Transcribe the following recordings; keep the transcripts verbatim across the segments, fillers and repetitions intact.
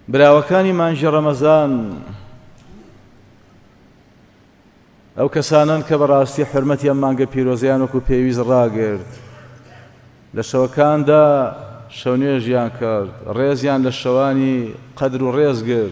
براوەکانی مانجی ڕەمەزان ئەو کەسانن کە بەڕاستی حرمەتی ئەم مانگە پیرۆزیان وەکو پێویست ڕاگرت لە شەوەکاندا شەو نوێژیان کرد ڕێزیان لە شەوانی قەدر و ڕێز گرت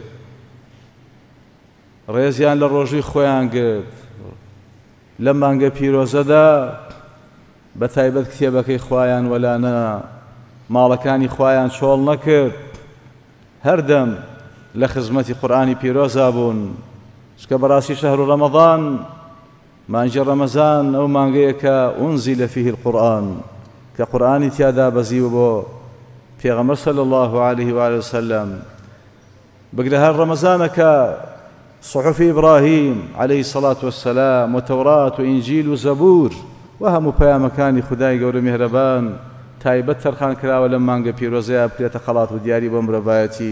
ڕێزیان لە ڕۆژووی خۆیان گرت لە مانگە پیرۆزەدا بە تایبەت کتێبەکەی خوایان وەلانە ماڵەکانی خوایان چۆڵ نەکرد هەردەم لە خزمەتی قورئانی پیرۆزا بوون چکە بەڕاستی شەهر ڕەمەضان مانجی ڕەمەزان ئەو مانگەیە کە ئونزیل فیه القورئان کە قورئانی تیادا بەزیوە بۆ پێغەمبەر صلی الله عليه وآله وسلم بگرە هەر ڕەمەزانە کە صحف إبراهيم عليه الصلاة والسلام وتوراة وإنجيل وزبور وهم پەیامەکانی خدای گەورە میهرەبان تایبەت تەرخان کراوە لەم مانگە پیرۆزەیە بکرێتە خەڵات و دیاری بۆ مرۆڤایەتی.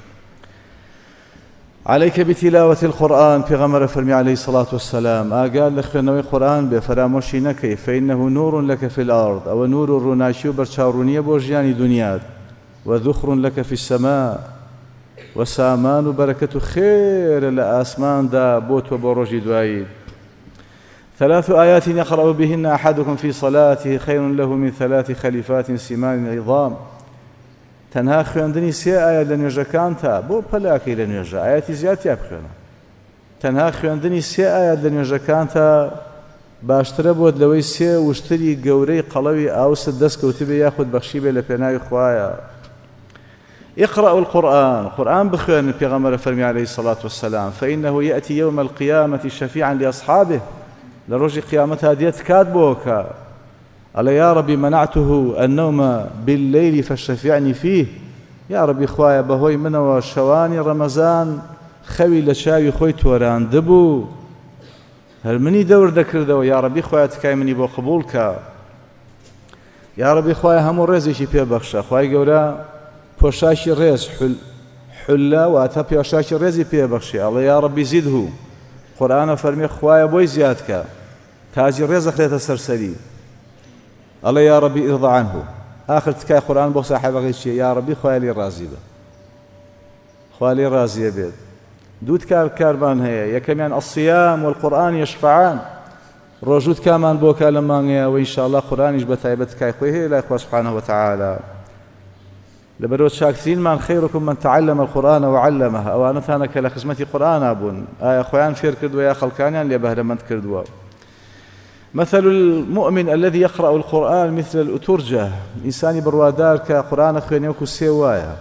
عليك بتلاوة القرآن پیغمبر فرمی عليه الصلاة والسلام ئاگال لە خوێندنەوەی قورئان بێ فەرامۆشی نەکەی فإنه نور لك في الأرض ئەوە نور و ڕووناچی و بەرچاوڕوونیە بۆ ژیانی دنیات وذخر لك في السماء وسامان و بەرەکەت و خێرە لە ئاسماندا بۆ تۆ بۆ ڕۆژی دوایی. ثلاث آيات يقرأ بهن أحدكم في صلاته خير له من ثلاث خليفات سمان عظام. تەنها خوێندنی سێ ئاەت لە نوێژەکانتە بۆ پەلاکەی لە نوێژە ئاەتی زیاتر بخوێنە. تەنها خوێندنی سێ ئاەت لە نوێژەکانتە باشترە بۆت لەوەی سێ وشتری گەورەی قەڵەوی ئاوست دەستکەوتبێ یاخود بەخشی بێ لە پێناوی خوایە. اقرأوا القرآن قرآن بخوێن پێغەمبەر فەرمی عليه الصلاة والسلام فإنه يأتي يوم القيامة شفيعا لأصحابه لروج قيامتها ديت كاد بوكا قال يا ربي منعته النوم بالليل فاشفعني فيه يا ربي خوايا بهوي من وشواني رمضان خوي لشاوي خوي توران دبو هل مني دور دكردو يا ربي خوايا تكاي مني بو قبولك يا ربي خوايا همو رزي شي بي بخشا خوايا قولا بوشاشي رز حل حلا واتا بوشاشي رزي بي بخشي الله يا ربي زيده قرآن فرمي خوايا بوي زيادك تاجي رزق ليتا سرسري الله يا ربي ارضى عنه آخر تكاي قرآن بو صاحب غيشي يا ربي خوايا لي رازي به خوايا لي رازي بيد دود كار كاربان هي يكمن الصيام والقرآن يشفعان روجود كمان بو كلمانيا وإن شاء الله قرآن يجب تايبت كاي خويه لا إخوة سبحانه وتعالى لبرود شاكسين من خيركم من تعلم القرآن وعلمه أو أنا ثانا كلا خزمتي قرآن أبون آية خوان فير كردوا يا خلقانيان اللي بهرمنت كردوا. مثل المؤمن الذي يقرأ القرآن مثل الأترجة إنساني بروادار كقرآن خوين يوكو سيوايا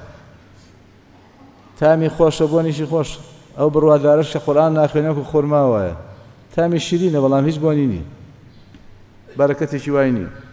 تامي خوش أبوني شي خوش أو بروادارش قرآن خوين يوكو خورماوايا تامي شيرين والله هيج بونيني بركتي شويني